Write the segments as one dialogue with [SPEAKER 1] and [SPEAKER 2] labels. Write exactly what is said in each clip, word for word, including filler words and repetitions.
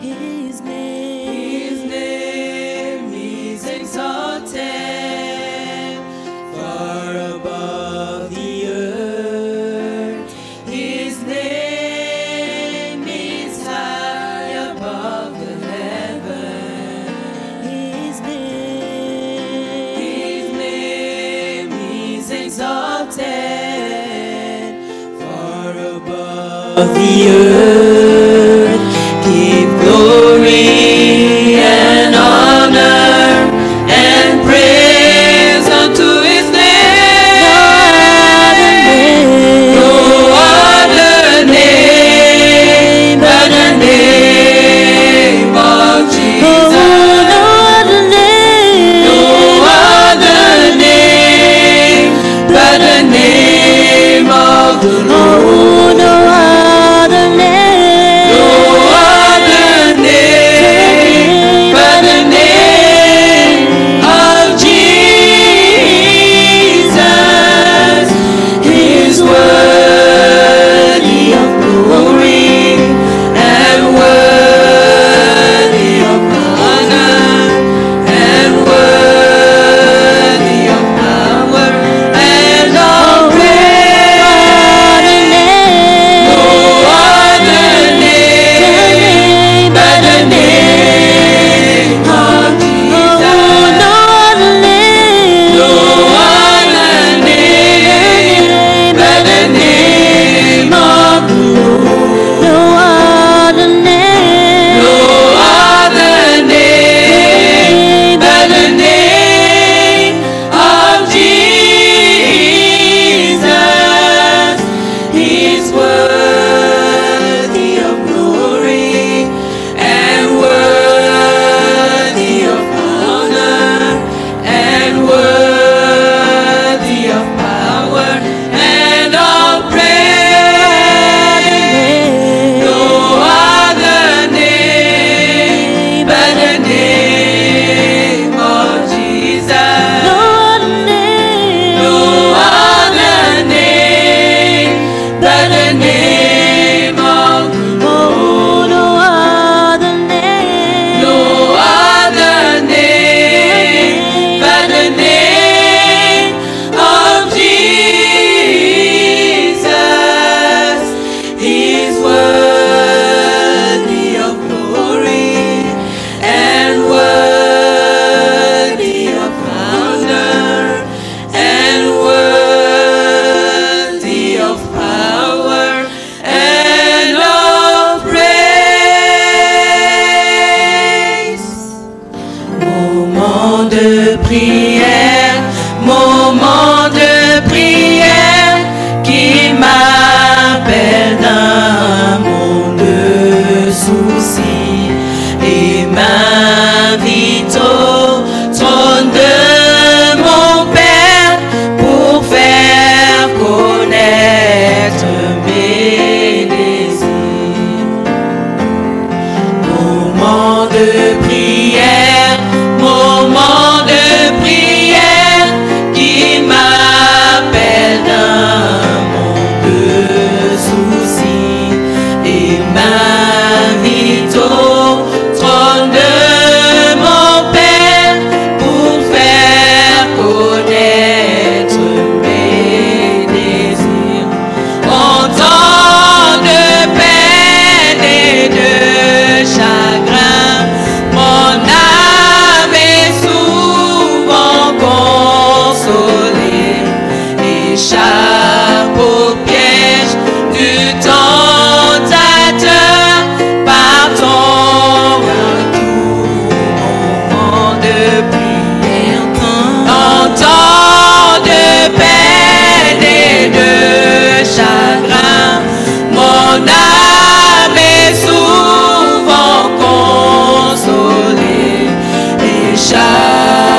[SPEAKER 1] His name, His name is exalted, far above the earth. His name is high above the heaven. His name, His name is exalted, far above the earth. Give glory and honor and praise unto His name. No other name but the name of Jesus. No other name, no other name but the name of the Lord. No other name.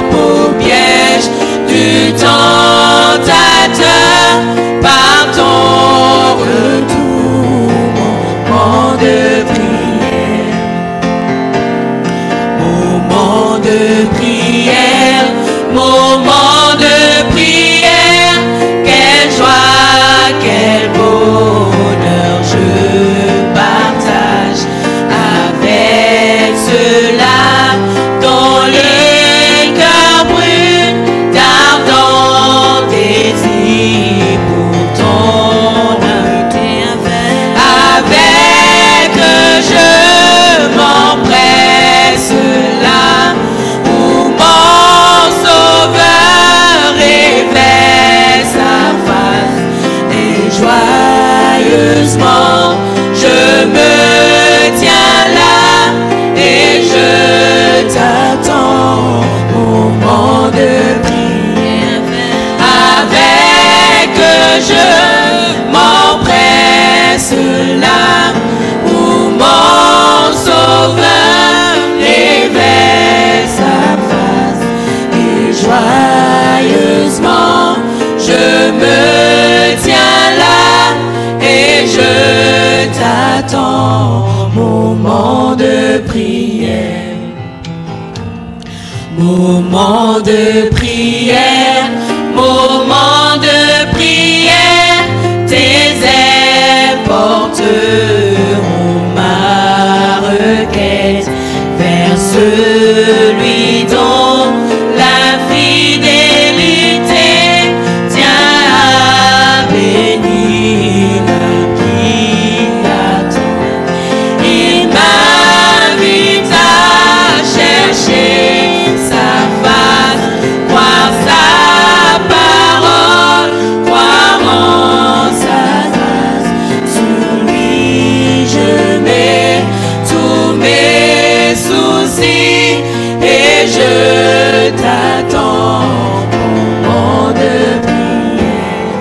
[SPEAKER 2] Tentateur par ton
[SPEAKER 1] joyeusement, je me tiens là et je t'attends, moment de prière, avec je m'empresse là où mon Sauveur révèle sa face et joyeusement je me tiens là et je t'attends, moment de prière, moment de prière, moment de prière, tes ailes porteront ma requête vers celui dont la fidélité tient à bénir qui attend. Il m'invite à chercher sa face, croire sa parole, croire en sa grâce. Sur lui je mets tous mes soucis et je t'attends, moment de prière,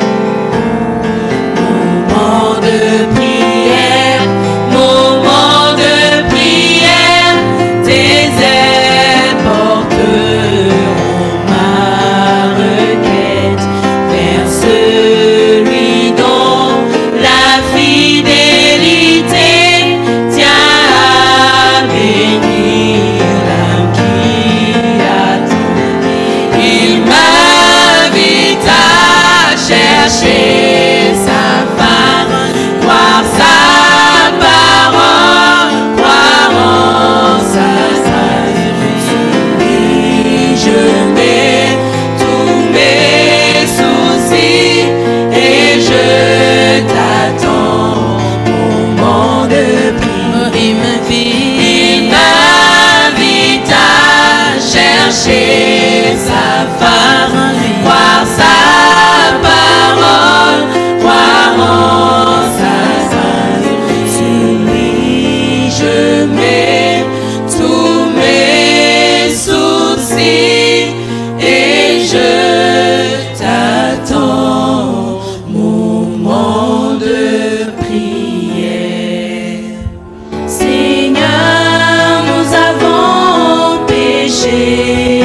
[SPEAKER 1] moment de prière, moment de prière, tes ailes porteront ma requête vers celui dont la fidélité tient à bénir l'âme qui attend. Il m'invite à chercher sa face, croire sa parole, croire en sa grâce. Sur lui je mets tous mes soucis et je t'attends, moment de prière. Il m'invite, il m'invite à chercher sa face, croire sa parole, croire en sa grâce. Sur lui je mets tous mes soucis et je t'attends, moment de prière. Seigneur, nous avons péché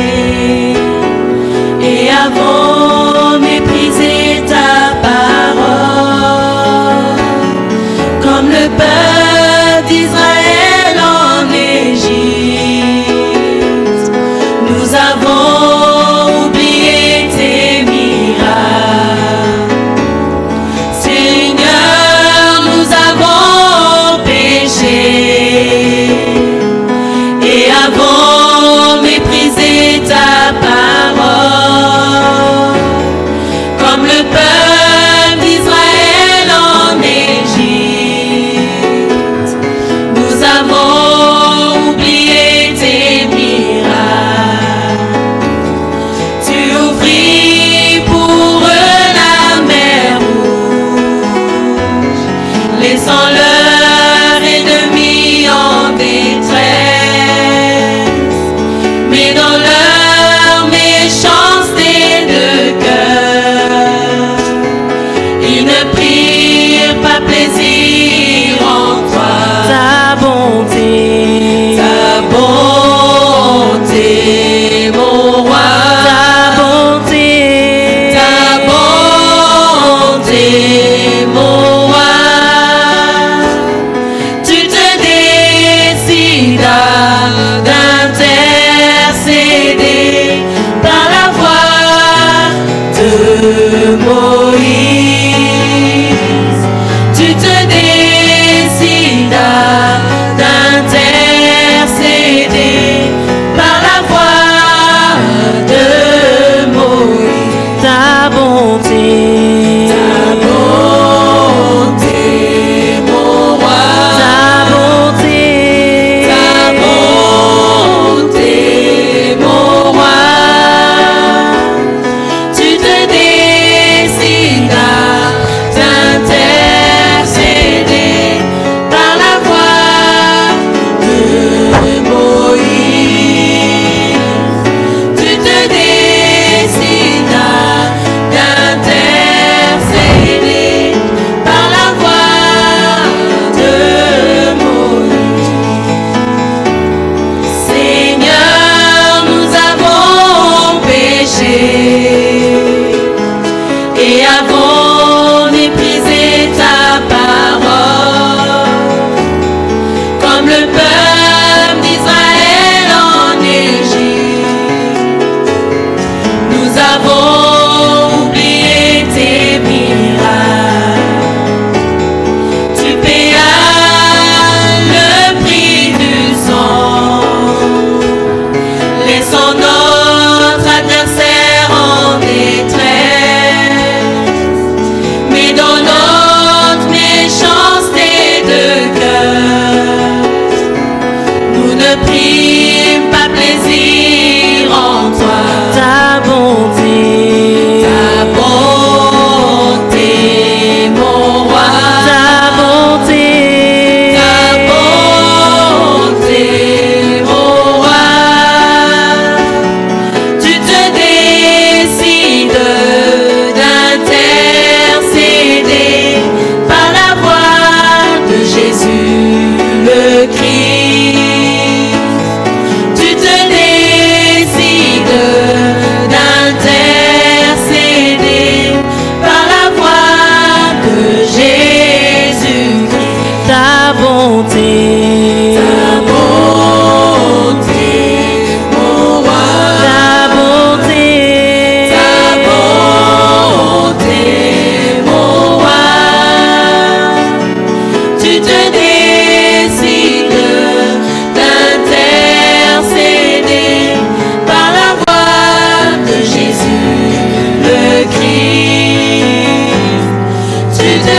[SPEAKER 1] et avons méprisé ta parole, comme le peuple d'Israël en Égypte. Nous avons oublié tes miracles. Seigneur, nous avons péché et avons méprisé ta parole, comme le peuple d'Israël en Égypte. Nous avons oublié tes miracles. Tu ouvris pour eux la mer rouge, laissant leur ennemi en détresse. Mais dans leur méchanceté de cœur, ils ne prirent pas plaisir en toi. Ta bonté, ta bonté, mon roi, ta bonté, ta bonté, mon roi. Tu te décidas d'intercéder par la voix de Moïse.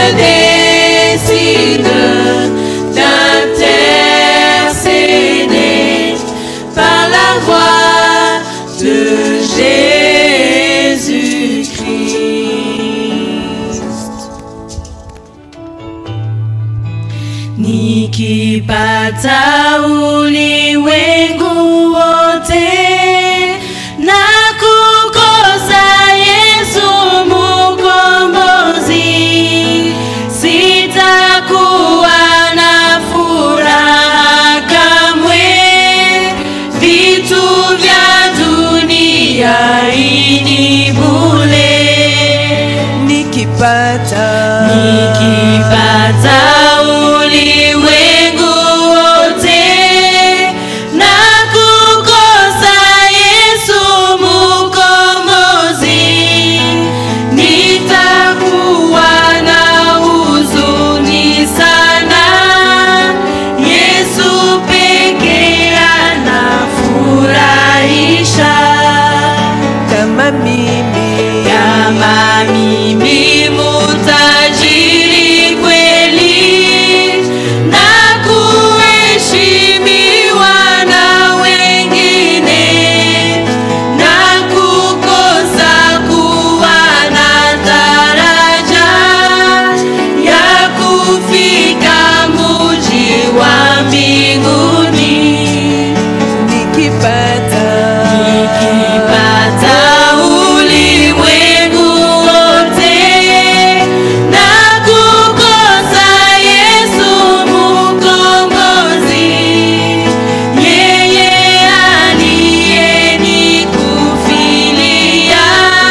[SPEAKER 1] décides d'intercéder par la voix de Jésus-Christ. Nikipata ulimwengu wote na kukosa Yesu Mkombozi, sitakuwa na furaha kamwe. Vitu vya dunia hii ni bure.
[SPEAKER 2] Nikipata
[SPEAKER 1] Nikipata ulimwengu wote na kukosa Yesu Mkombozi, nitakuwa na huzuni sana. Yesu pekee anafurahisha.
[SPEAKER 2] kama mimi,
[SPEAKER 1] Kama mimi mutajiri kweli na kuheshimiwa na wengine, na kukosa kuwa na daraja ya kufika mji wa mbinguni.
[SPEAKER 2] nikipata
[SPEAKER 1] Nikipata ulimwengu wote na kukosa Yesu Mkombozi, yeye aliyenikufilia,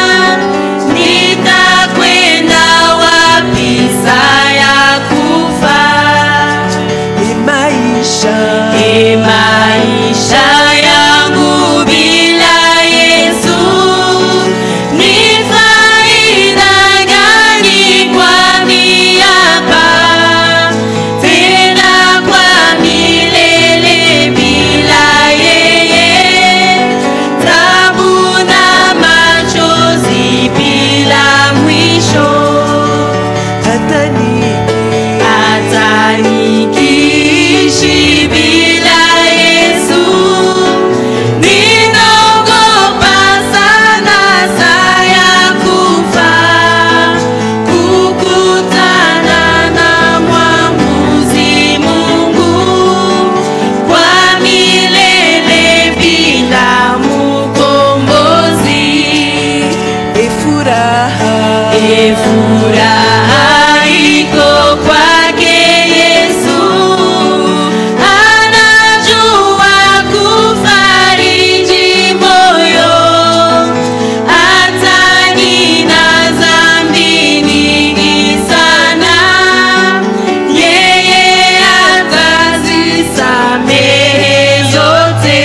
[SPEAKER 1] nitakwenda wapi saa ya kufa?
[SPEAKER 2] ni maisha
[SPEAKER 1] E maisha yangu bila Yesu, ni faida gani kwani hapa? Tena kwa milele bila yeye, taabu na machozi bila mwisho.
[SPEAKER 2] hata niki
[SPEAKER 1] Hata nikiishi bila Yesu, ninaogopa sana saa ya kufa, kukutana na mwamuzi Mungu kwa milele bila Mkombozi.
[SPEAKER 2] e furaha
[SPEAKER 1] E furaha iko kwake Yesu, anajua kufariji moyo. Hata nina dhambi nyingi sana, yeye atazisamehe zote.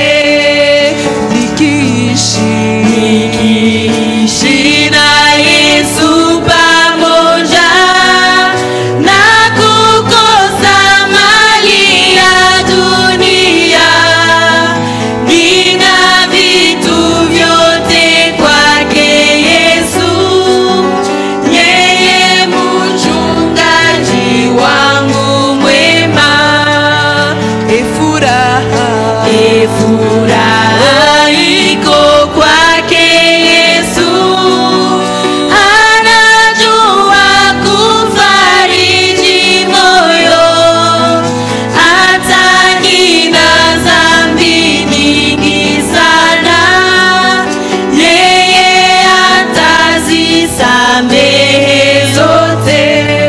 [SPEAKER 2] nikiishi
[SPEAKER 1] Nikiishi na Yesu pamoja na kukosa mali ya dunia, nina vitu vyote kwake Yesu, yeye mchungaji wangu mwema.
[SPEAKER 2] e furaha
[SPEAKER 1] E furaha iko kwake Yesu, anajua kufariji moyo. Hata nina dhambi nyingi sana, yeye atazisamehe zote.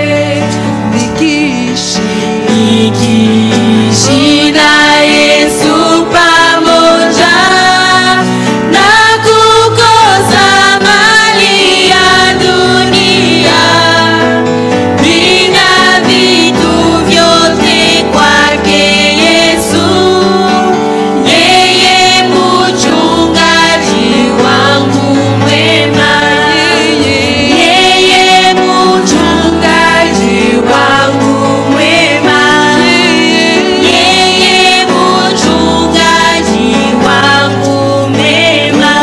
[SPEAKER 2] nikiishi
[SPEAKER 1] Nikiishi na Yesu pamoja na kukosa mali ya dunia, nina vitu vyote kwake Yesu, yeye mchungaji wangu mwema. Yeye mchungaji wangu mwema. Yeye mchungaji wangu mwema.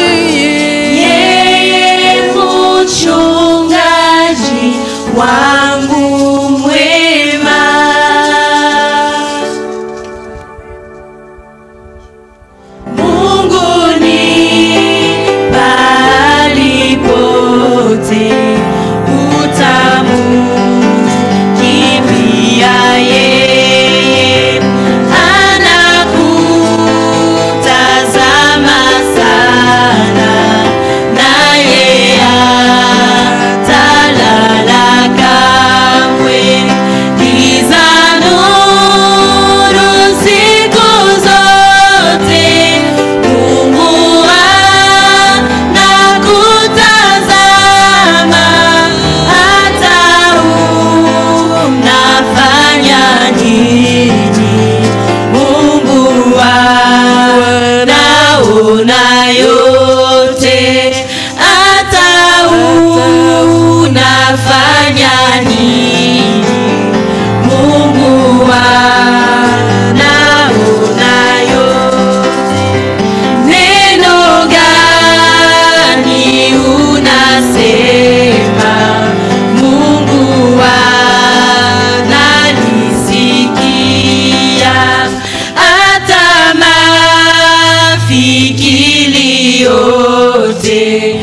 [SPEAKER 1] Yeye mchungaji wangu nini? Mungu anaona yote. Neno gani unasema? Mungu analisikia. Hata mafikiri yote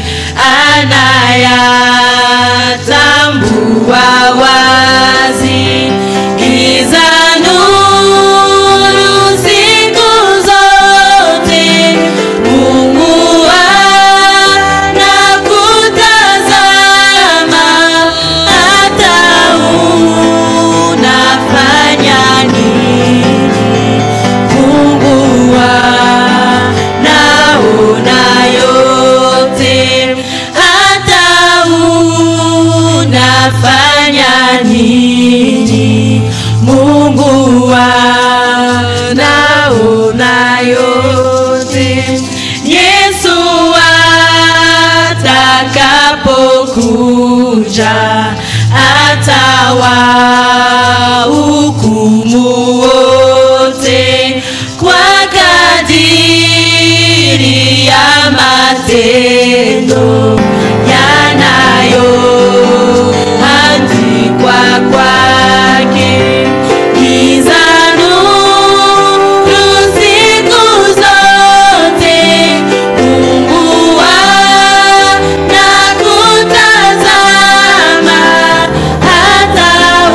[SPEAKER 1] anayatambua wazi. Giza nuru siku zote, Mungu anakutazama. Hata unafanya nini, Mungu anaona yote. Hata unafanya nini, Mungu anaona yote. Yesu atakapokuja atawahukumu wote kwa kadiri ya matendo yanayoandikwa kwake. Giza nuru siku zote, Mungu anakutazama. Hata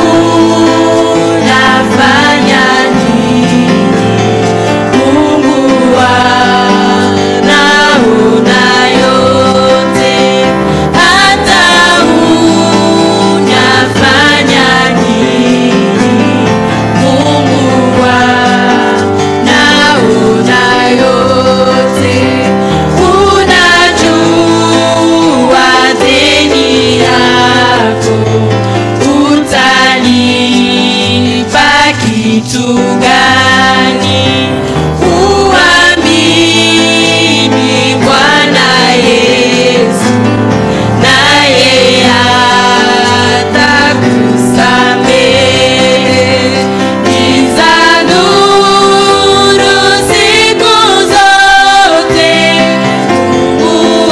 [SPEAKER 1] unafanya nini, Mungu anaona yote. Hata unafanya nini, Mungu anaona yote. Unajua deni yako utalipa kitu gani? Uamini Bwana Yesu, naye atakusamehe. Giza nuru siku zote, Mungu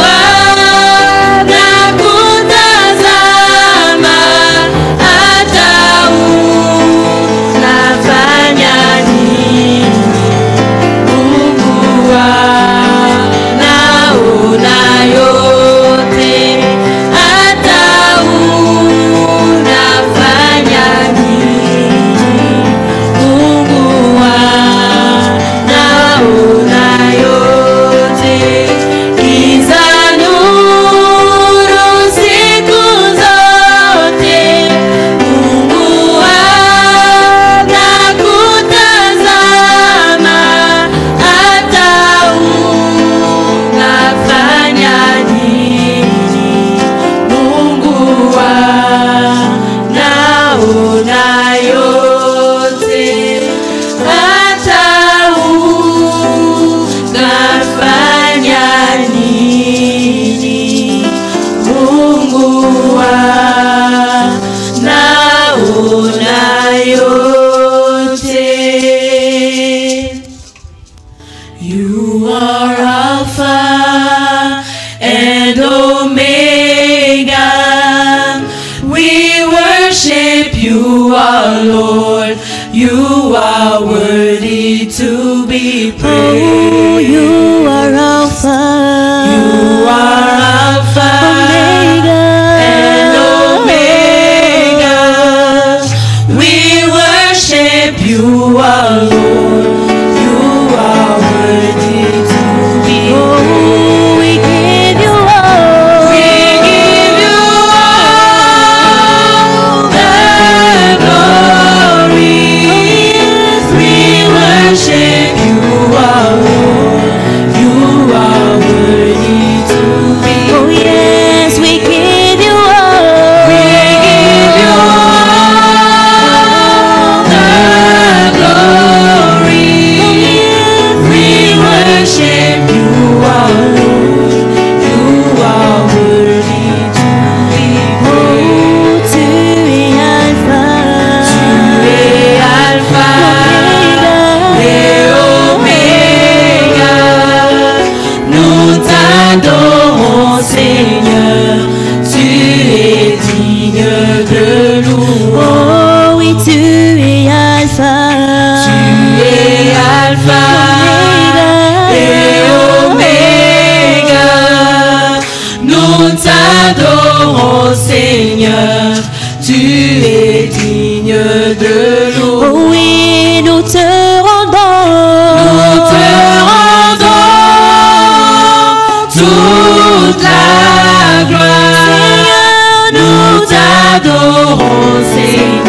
[SPEAKER 1] anakutazama. Hata unafanya nini, Mungu anaona yote. Hata unafanya nini, Mungu anaona yote. Giza nuru siku zote, Mungu anakutazama. Hata unafanya nini, Mungu anaona yote. Hata unafanya nini, Mungu anaona yote. You are Alpha and Omega. We worship you, our Lord. You are worthy to be praised.
[SPEAKER 3] You are Alpha.
[SPEAKER 1] You are Alpha
[SPEAKER 3] Omega.
[SPEAKER 1] and Omega. We worship you, our Lord. You are worthy to be
[SPEAKER 3] Oh, we give you all.
[SPEAKER 1] We give you all the glory. We worship you, our Lord.
[SPEAKER 3] adorons Seigneur.